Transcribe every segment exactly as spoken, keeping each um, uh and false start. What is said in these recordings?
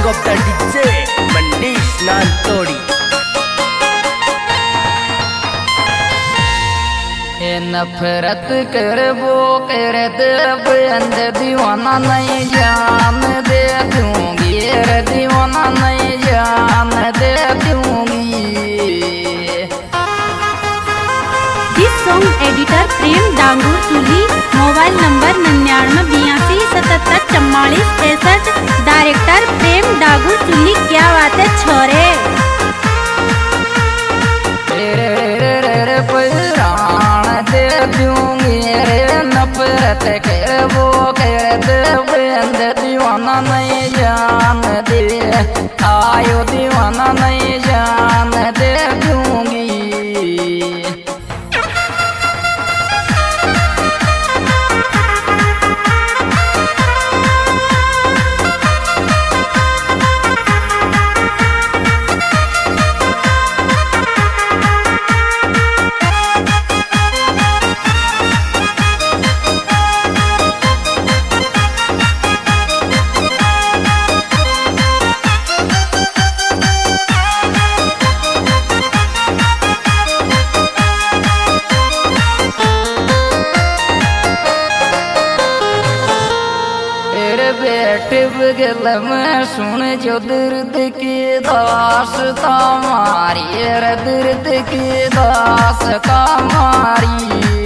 of the D J Manish Nantodi। नफरत कर वो कर दे बंद दीवाना नहीं जान दे दूंगी रे दीवाना नहीं जान दे दूंगी। This song editor Prem Dangu Chuli, mobile number निन्यानवे बयासी सतहत्तर चौवालीस पैंसठ। डायरेक्टर प्रेम डांगू चूली। क्या बात है छोरे। दे दूंगी रे नफरत कर वो कर दे बंद दीवाना नहीं जान दे आयो दीवाना नहीं जान दे दूंगी। बगल में सुन जो दर्द की दास्ता मारी रे दर्द की दास्ता मारी।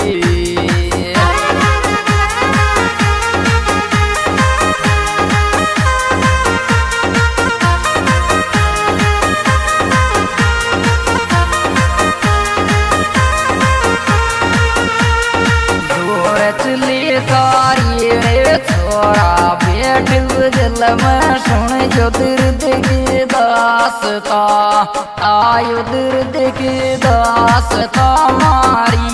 दूर चली तारी रे छोरा बेट बगल में सुन जो दर्द की दास्ता आयो दर्द की दास्ता मारी।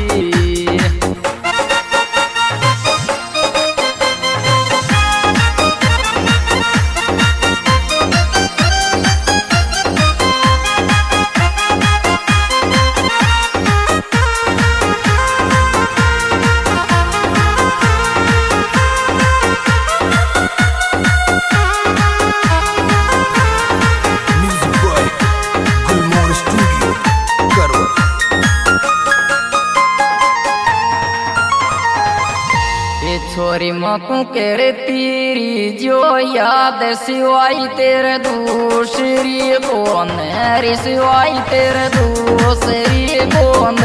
छोरी मकू केरे तीरी जो याद सिवाई तेरे दूसरी कौन रे सिवाई तेरे दूसरी कौन।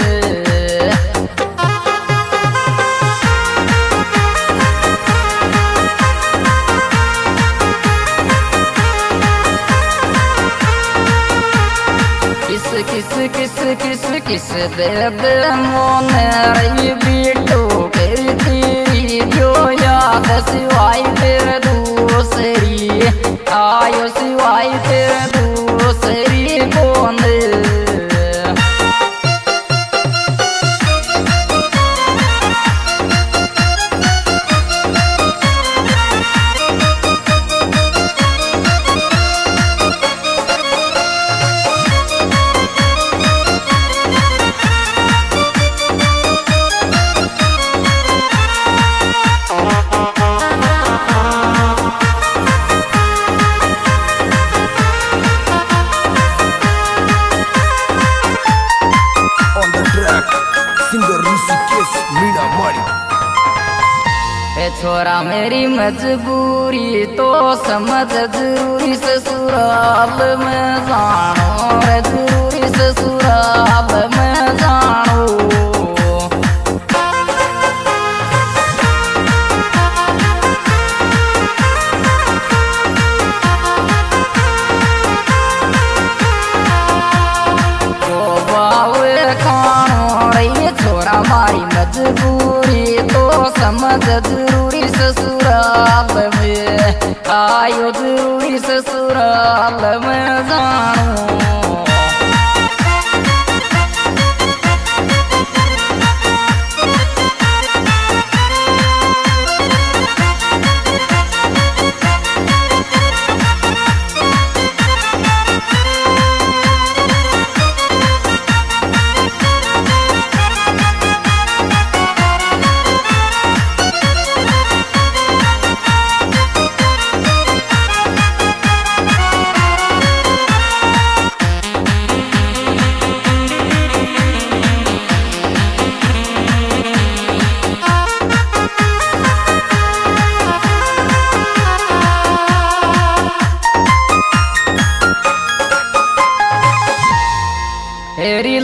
किस किस किस किस किस दे दे मोन रे बीटो केरी तीरी जो याद सिवाई तेरे दूसरी आयो सिवाई तेरे दूसरी कौन। छोरा मेरी मजबूरी तो समझ जरूरी ससुराल में जानो रे जरूरी ससुराल में जानो। तो बावे खानो रे छोरा मारी मजबूरी तो समझ जरूरी ससुराल में आयो जरूरी ससुराल में जानो।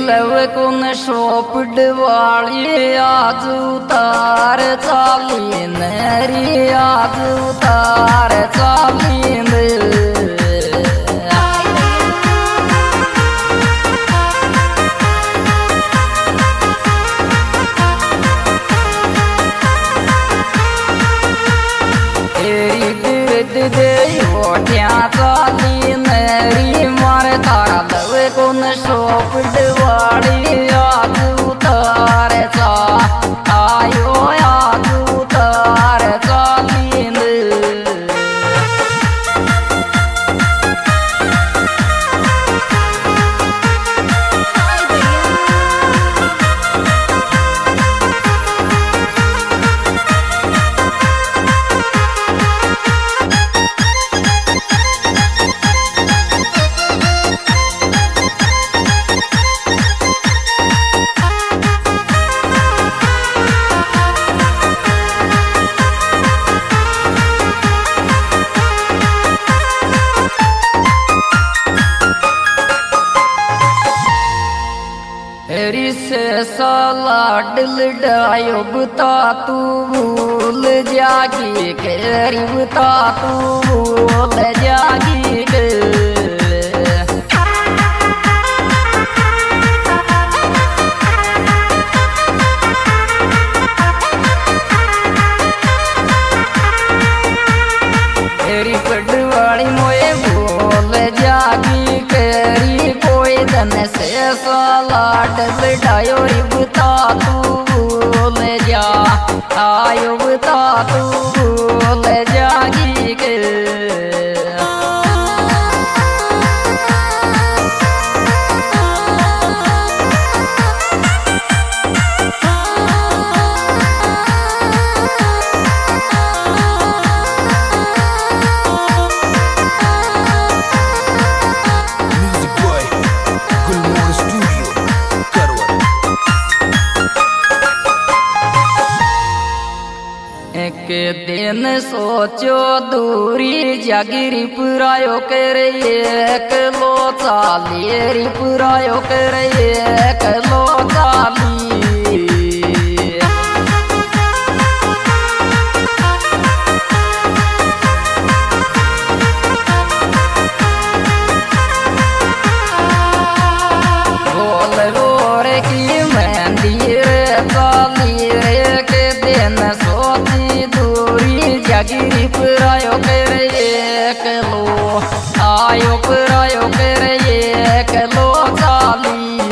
लव कुन शोपड वाली आज उतार चाली नरी आज उतार चाली दे ओठिया चाली नरी मारे तारा लव कुन शोपड वाली आज उतार चा आयो आज उतार चाली से साला दिल डायो बता तू भूल जागी केरी बता तू भूल जागी के तेरी पडवाड़ी मोए भूल जागी केरी कोई धन से साला डल डायो बता तू भूल जा आयो बता तू भूल जागी के के दिन सोचो दूरी जागिरी पुरायो करे एक लो चाली पुरायो करे एक लो चाली बोल रोरे की मेहंदी रे चाली रे के दिन सोची दूरी जागिरी पुरायो करे एक लो आयो पुरायो करे एक लो चाली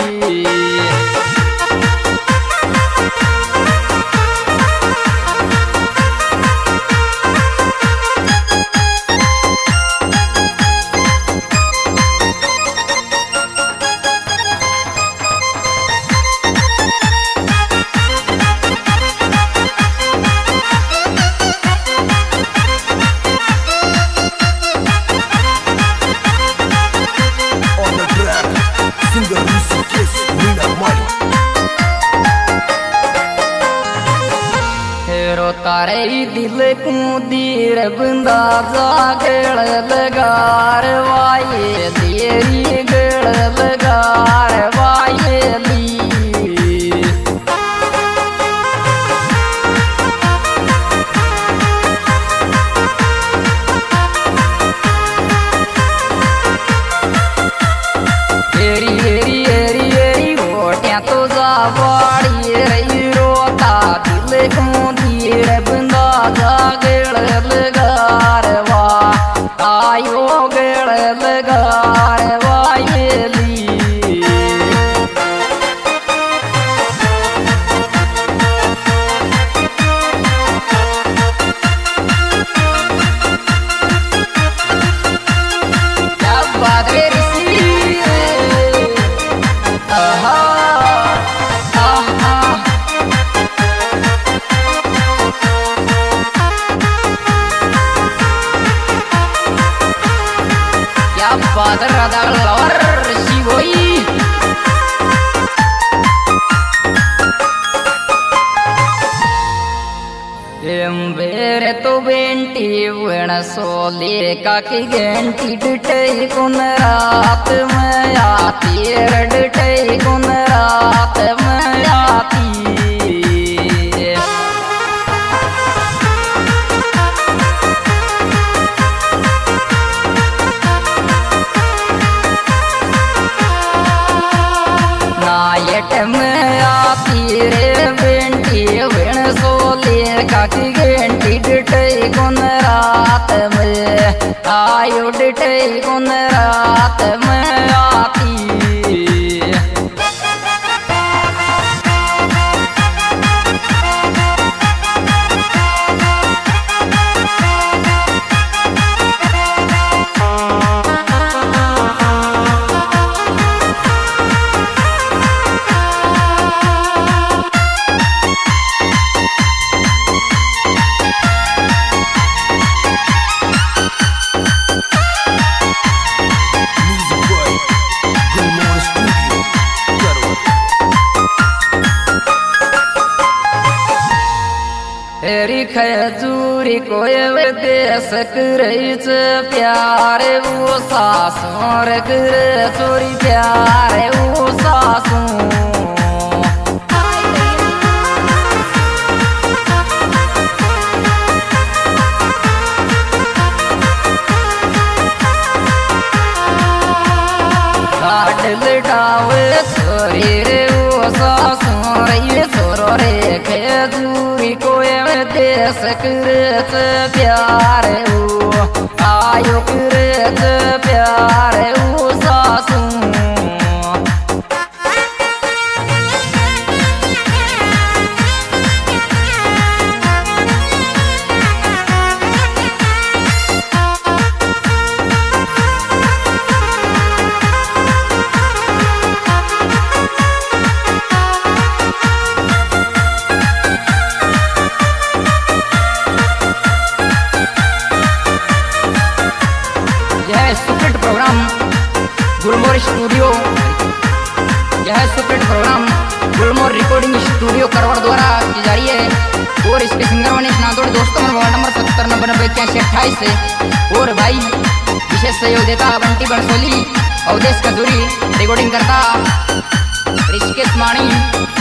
तारे दिल को दीर बंदा जागड़ लगार वाये देरी गड़ लगार वाये ली एरी एरी एरी एरी ओटिया तो जा बाड़ी रही रोता दिल को बंदा जागड़ लगार वा आयो गड़ लगार वायली क्या बात है ऋषि आहा Father ada lawar si boy Em vere to benti वेण सोले का की घंटी डटे कुन रात में आती डटे कुन रात में आती नायट में आती रे बेंटी वेण सोले का की घंटी डटे कुन रात में आयो डटे कुन रात में आती तेरी खजूरी कोई देश करैच प्यार वो सासुर कर चोरी प्यार वो सासू लटावे छोरी रे वो सासुर ये छोरो रे खजूरी कोई देश करत प्यार वो आयो करत प्यार वो सासू सुप्रीट प्रोग्राम गुलमोर स्टूडियो यह सुप्रीट program Gulmor recording studio Karwad द्वारा की जा रही है और इसके सिंगर मनीष नादौड़ दोस्तों मोबाइल नंबर सत्तर नब्बे नब्बे इक्यासी अट्ठाईस से और भाई विशेष सहयोग देता बंटी बनसोली अवधेश खजूरी रिकॉर्डिंग करता ऋषिकेश माणी